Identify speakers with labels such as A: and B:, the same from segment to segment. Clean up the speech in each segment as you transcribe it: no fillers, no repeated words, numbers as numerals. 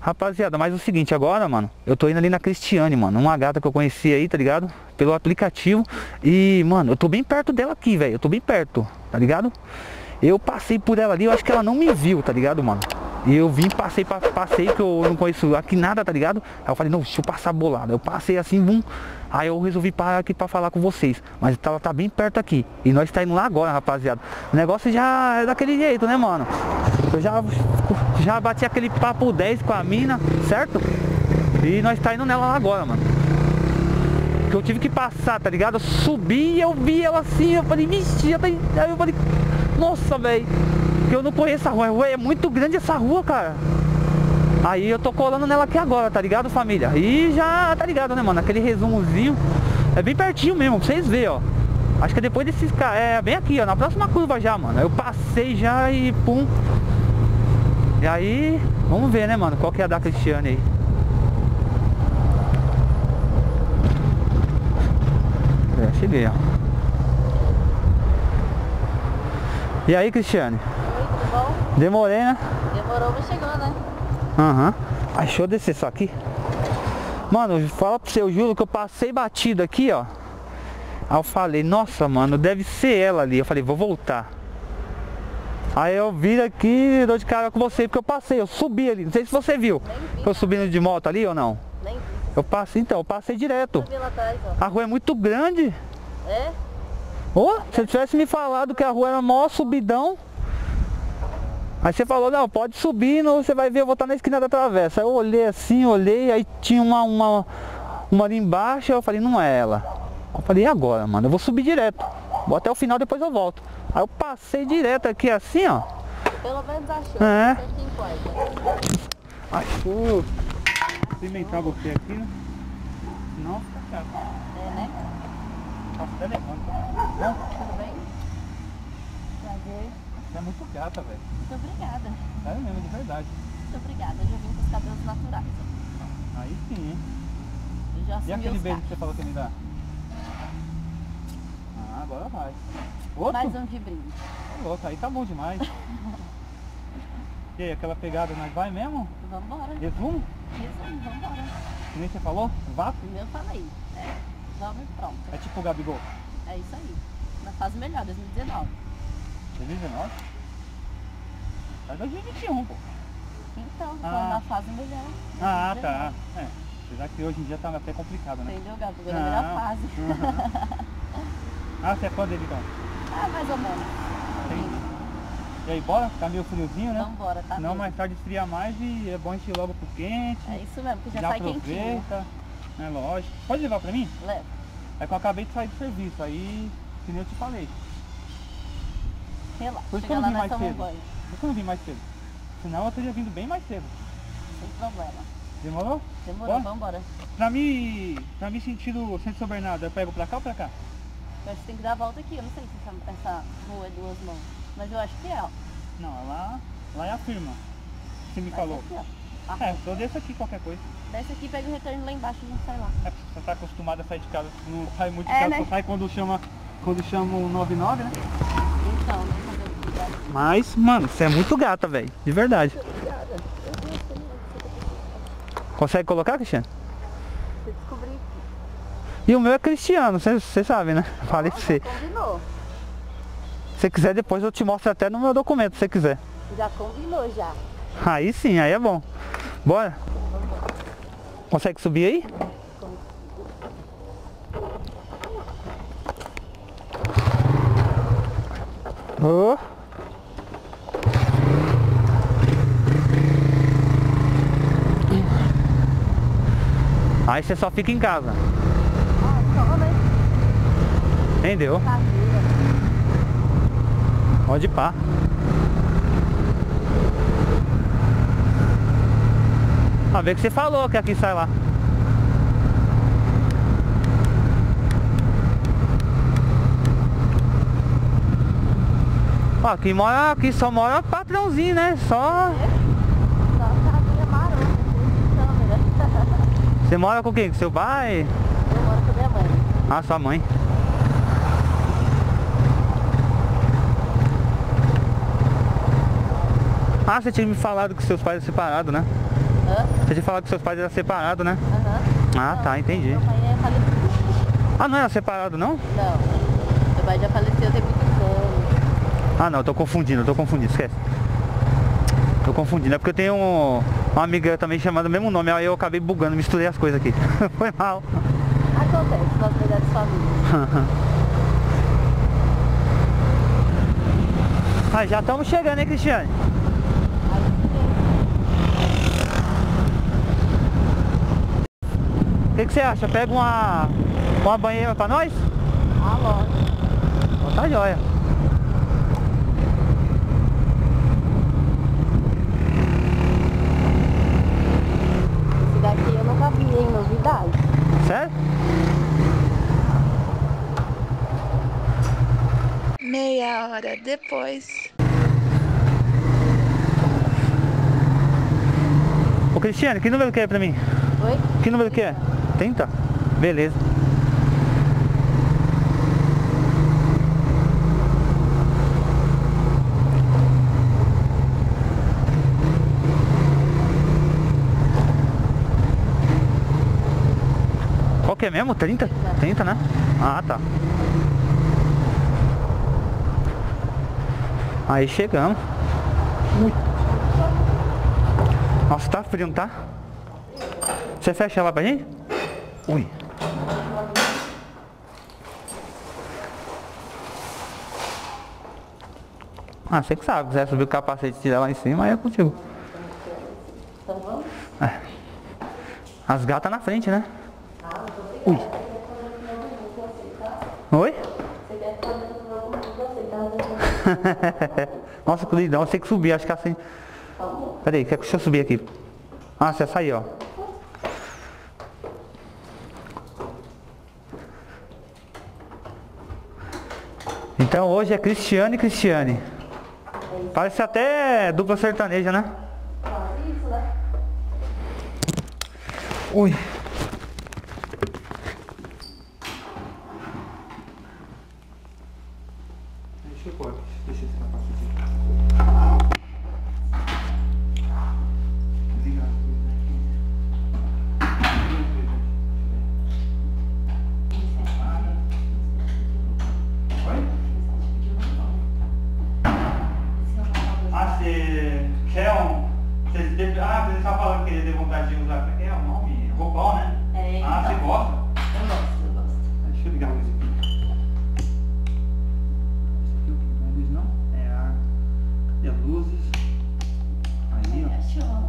A: Rapaziada, mas é o seguinte, agora, mano, eu tô indo ali na Cristiane, mano, uma gata que eu conheci aí, tá ligado? Pelo aplicativo. E, mano, eu tô bem perto dela aqui, velho. Eu tô bem perto, tá ligado? Eu passei por ela ali, eu acho que ela não me viu, tá ligado, mano? E eu vim, passei, que eu não conheço aqui nada, tá ligado? Aí eu falei, não, deixa eu passar bolada. Eu passei assim, bum. Aí eu resolvi parar aqui pra falar com vocês. Mas ela tá bem perto aqui. E nós tá indo lá agora, rapaziada. O negócio já é daquele jeito, né, mano? Eu já bati aquele papo 10 com a mina, certo? E nós tá indo nela lá agora, mano. Que eu tive que passar, tá ligado? Eu subi e eu vi ela assim, eu falei, vixe, aí eu falei, nossa, velho, que eu não conheço a rua, é muito grande essa rua, cara. Aí eu tô colando nela aqui agora, tá ligado, família? E já, tá ligado, né, mano? Aquele resumozinho, é bem pertinho mesmo, pra vocês verem, ó. Acho que é depois desses caras, é bem aqui, ó, na próxima curva já, mano. Eu passei já e pum. E aí, vamos ver, né, mano, qual que é a da Cristiane aí. É, cheguei, ó. E aí, Cristiane?
B: Oi, tudo bom?
A: Demorei, né?
B: Demorou, mas chegou, né?
A: Aham. Aí, deixa eu descer só aqui. Mano, fala pra você, eu juro que eu passei batido aqui, ó. Aí eu falei, nossa, mano, deve ser ela ali. Eu falei, vou voltar. Aí eu vim aqui, dou de cara com você, porque eu passei, eu subi ali. Não sei se você viu. Eu subindo de moto ali ou não?
B: Nem vi.
A: Eu passei, então, eu passei direto.
B: Subi lá atrás, ó.
A: A rua é muito grande.
B: É?
A: Ô, se você tivesse me falado que a rua era maior subidão. Aí você falou, não, pode subir, não, você vai ver, eu vou estar na esquina da travessa. Aí eu olhei assim, olhei, aí tinha uma ali embaixo, eu falei, não é ela. Eu falei, e agora, mano? Eu vou subir direto. Vou até o final, depois eu volto. Aí eu passei direto aqui assim, ó.
B: Pelo menos achou.
A: É.
B: Isso que importa.
A: Acho cimentar você aqui, né? Senão fica chato.
B: É, né?
A: Posso até levantar.
B: Tudo bem? Prazer.
A: Você é muito gata, velho.
B: Muito obrigada.
A: Sério mesmo, de verdade.
B: Muito obrigada. Eu já vim com os cabelos naturais.
A: Aí sim, hein?
B: Eu já
A: E
B: assumi
A: aquele
B: os
A: beijo que
B: cachos.
A: você falou que me dá? Ah, agora vai. Outro?
B: Mais um de brinde.
A: Ô, louco, aí tá bom demais. E aí, aquela pegada, nós vai mesmo?
B: Vambora.
A: Resumo?
B: Resumo, vambora.
A: Que nem você falou? Vapo?
B: Eu falei. É. Vamos e pronto.
A: É tipo o Gabigol.
B: É isso aí. Na fase melhor, 2019.
A: 2019? É 2021, pô.
B: Então, foi
A: Ah.
B: na fase melhor.
A: Ah,
B: 2019.
A: tá. É. Apesar que hoje em dia tá até complicado, né?
B: Entendeu, Gabi? Agora é a melhor fase.
A: Uhum. Ah, você é fã dele então?
B: Ah, mais ou menos.
A: Entendi. E aí, bora? Tá meio friozinho, né?
B: Vambora, tá?
A: Senão
B: mesmo.
A: mais tarde esfria mais e é bom encher logo pro quente.
B: É isso mesmo, que já
A: Já
B: sai quentinho.
A: aproveita. É lógico. Pode levar pra mim?
B: Leva.
A: É que eu acabei de sair do serviço, aí que nem eu te falei.
B: Relaxa.
A: Por isso que
B: Chega
A: eu não
B: lá,
A: vim
B: nós
A: mais
B: tomamos
A: cedo.
B: banho.
A: Por isso que eu não vim mais cedo. Senão eu teria vindo bem mais cedo.
B: Sem problema.
A: Demorou?
B: Demorou,
A: Bora?
B: vambora.
A: Pra mim sentir o centro de São Bernardo, eu pego pra cá ou pra cá?
B: Eu acho que tem que dar a volta aqui. Eu não sei se essa rua é duas mãos. Mas eu acho que é, ó.
A: Não, lá é a firma. Você me
B: Mas
A: falou.
B: aqui, ó.
A: É, eu desço aqui qualquer coisa.
B: Desce aqui, pega o retorno lá embaixo e a gente sai lá.
A: É porque você tá acostumado a sair de casa, não sai muito de
B: É,
A: casa,
B: né?
A: só sai quando chama o 99, né?
B: Então, né? Fazer o que dá.
A: Mas, mano, você é muito gata, velho. De verdade. Consegue colocar, Cristiano?
B: Você descobriu aqui.
A: E o meu é Cristiano, você sabe, né? Falei pra você.
B: Combinou.
A: Se você quiser, depois eu te mostro até no meu documento, se você quiser.
B: Já combinou, já.
A: Aí sim, aí é bom. Bora? Consegue subir aí? Oh. Aí você só fica em casa.
B: Ah, só, né?
A: Entendeu?
B: Cadeira.
A: Pode pá. Ah, vê que você falou que aqui sai lá. Ó, aqui só mora patrãozinho, né? Só.
B: Só cadeira marota, sem câmera.
A: Você mora com quem? Com seu pai?
B: Eu moro com a minha mãe.
A: Ah, sua mãe. Ah, você tinha me falado que seus pais eram separados, né?
B: Hã?
A: Você tinha falado que seus pais eram separados, né?
B: Aham.
A: Ah, tá, entendi.
B: Meu pai é falecido.
A: Ah, não era separado, não?
B: Não. Meu pai já faleceu tem muitos anos.
A: Ah, não, eu tô confundindo, esquece. Tô confundindo, é porque eu tenho uma amiga também chamada o mesmo nome, aí eu acabei bugando, misturei as coisas aqui. Foi mal.
B: Acontece nas melhores famílias.
A: Ah, já estamos chegando, hein, Cristiane? O que você acha? Pega uma banheira pra nós?
B: Ah, lógico.
A: Então tá jóia.
B: Esse daqui eu nunca vi, hein? Novidade.
A: Sério?
C: Meia hora depois.
A: Ô Cristiane, que número que é pra mim?
B: Oi?
A: Que número que é? 30? Beleza. Qual que é mesmo? 30? 30, né? Ah, tá. Aí chegamos. Nossa, tá frio, não tá? Você fecha lá pra gente? Ui. Ah, você que sabe, quiser subir o capacete e tirar lá em cima, aí é contigo.
B: Então vamos?
A: É. As gatas na frente, né? Ui. Oi? Nossa, que lindão, eu sei que subir, acho que assim. Peraí, deixa eu subir aqui. Ah, você saiu, ó. Então hoje é Cristiane e Cristiane. Parece até dupla sertaneja, né?
B: Isso, né?
A: Ui. Deixa eu pôr, deixa esse capacete aqui. Desligar as luzes aqui. Oi? Ah, você quer um... Você estava falando que ele teve vontade de usar, que é o nome? Roupão, né?
B: É,
A: Ah, você
B: então.
A: gosta?
B: Eu gosto.
A: Deixa eu ligar a luz aqui. Esse aqui não é luz não? É a... Cadê as luzes? Aí, ó.
B: Show.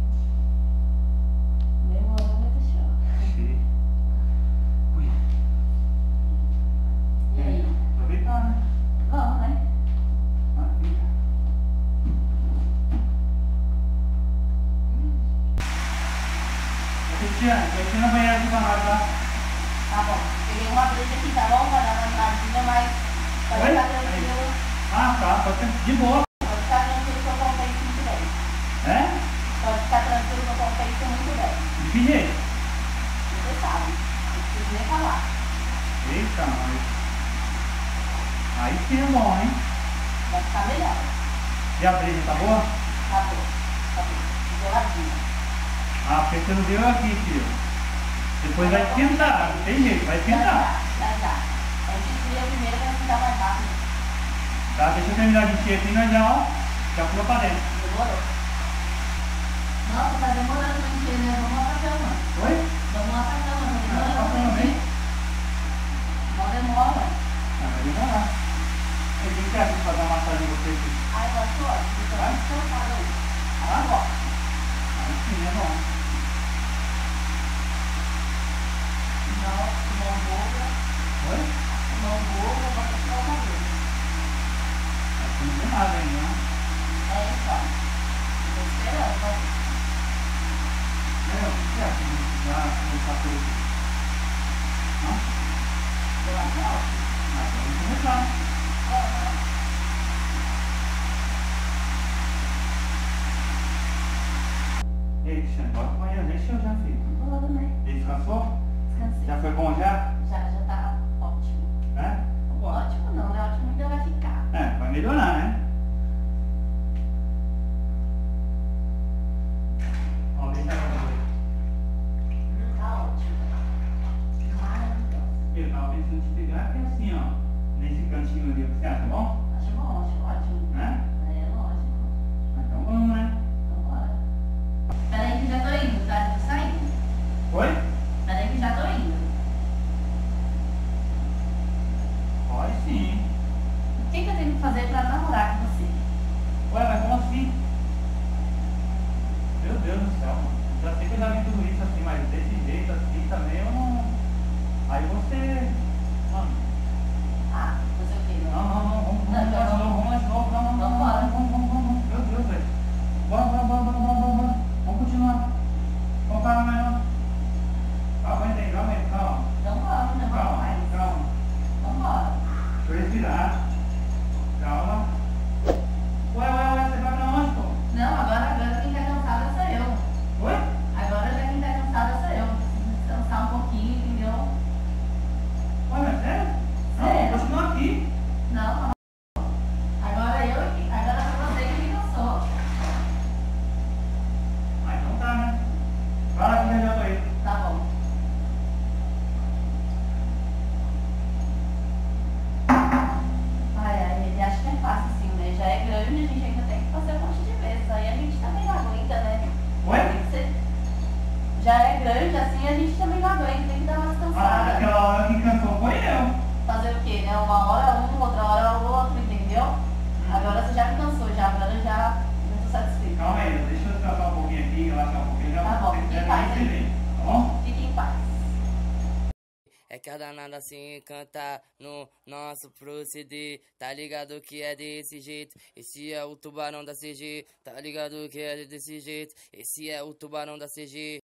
B: Demorou, mas show.
A: Achei. Ui.
B: E aí?
A: Aproveitar, né?
B: Vamos, né?
A: Maravilha. Cristiane, vai ter na banheira de banana, tá?
B: Tá bom. Peguei uma breja aqui, tá bom? Pra dar uma animadinha, mas pode
A: Oi?
B: ficar tranquilo.
A: Ah, tá. Pode ser de boa.
B: Pode ficar tranquilo que eu comprei isso muito bem.
A: É?
B: Pode ficar tranquilo que eu comprei isso muito bem.
A: De que jeito?
B: Você sabe. Não preciso nem falar.
A: Eita, nós. Aí sim é bom, hein?
B: Vai ficar melhor.
A: E a breja, tá boa?
B: Tá bom. Tá bom. Geladinha.
A: Ah, porque você não deu aqui, filho. Depois vai esquentar, não tem jeito, vai esquentar.
B: Já. A gente esfria primeiro pra ficar mais rápido.
A: Tá, deixa eu terminar de encher aqui e nós já, ó, já pula pra dentro.
B: Demorou? Nossa, tá demorando pra encher, né? Vamos lá pra cama.
A: Oi?
B: Vamos lá pra cama. Tá
A: Ah,
B: demorando
A: tá
B: pra
A: falando,
B: encher.
A: hein?
B: Não demora.
A: Ah, vai demorar. O que você acha de fazer uma massagem em você aqui?
B: Ai, eu acho ótimo. Eu tô muito cansada hoje.
A: Ah, bom. Aí sim, é bom.
B: Mão boa.
A: Oi?
B: Mão boa, eu vou continuar o cabelo.
A: Aqui não tem nada ainda, né?
B: É, então. Tô esperando, vai.
A: O que você acha de já começar por aqui? Não?
B: Eu acho ótimo.
A: Ah, então vamos começar. Ei, Cristiane, bora pra manhã, deixa eu já, filho.
B: Bora, né?
A: Descansou?
B: Descansei.
A: Já foi bom já?
B: Já tá ótimo.
A: É?
B: Ótimo não, né? Ótimo ainda vai ficar.
A: É, vai melhorar, né? Ó, vem cá. talvez se eu te pegar aqui assim, ó, nesse cantinho ali, você acha bom?
B: Acho bom, acho ótimo.
A: Né?
B: É, lógico.
A: Então vamos, né?
B: Então bora. Peraí que já tô indo, tá? Tô saindo.
A: Oi?
B: Peraí que já tô indo.
A: Pode sim.
B: O que eu tenho que fazer pra namorar com você?
A: Ué, mas como assim? Meu Deus do céu, mano. Já sei que eu já vi tudo isso assim, mas desse jeito assim também eu não... Aí você... Mano...
B: Ah, fazer o quê?
A: Não, vamos lá de novo, vamos. Meu Deus, velho. Bora. Vamos continuar. Vamos parar mais não. Aguenta aí, calma.
B: Então vamos, não vamos mais.
A: Calma.
B: Vambora.
A: Deixa eu respirar. Calma. Ué, você vai pra onde, pô?
B: Não, agora quem tá cansada sou eu.
A: Oi?
B: Agora já quem tá cansada sou eu. Preciso descansar um pouquinho, entendeu?
A: Ué, mas sério? Não,
B: Sério?
A: vou continuar aqui.
B: Não, agora foi você que me cansou.
A: Ah, então tá, né? Para que já tô aí.
B: Tá bom. Ai, acho que é fácil assim, né? Já é grande, a gente ainda tem que fazer um monte de vezes. Aí a gente também não aguenta, né?
A: Oi?
B: Tem que ser... Já é grande, assim a gente também não aguenta, tem que dar uma
A: Ah,
B: descansada.
A: aquela hora que cansou foi eu.
B: Fazer o quê, né? Uma hora um, outra hora o outro, entendeu? Agora você já me cansou, agora já tô satisfeito.
A: Calma aí, deixa eu descansar um pouquinho aqui, relaxar um pouquinho. Já
B: Tá bom,
A: se
B: fique
A: quiser,
B: em paz,
A: nem
B: hein?
A: tá bom?
B: Fique em paz.
D: É que a danada se encanta no nosso proceder. Tá ligado que é desse jeito. Esse é o tubarão da CG. Tá ligado que é desse jeito. Esse é o tubarão da CG.